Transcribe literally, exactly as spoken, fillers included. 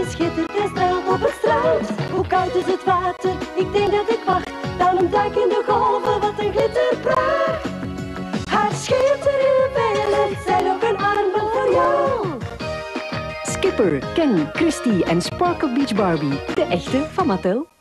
schittert en straalt op het strand. Hoe koud is het water? Ik denk dat ik wacht. Dan een duik in de golven, wat een glitterpracht. Haar schitterende juwelen zijn ook een armband voor jou. Skipper, Ken, Christy en Sparkle Beach Barbie. De echte van Mattel.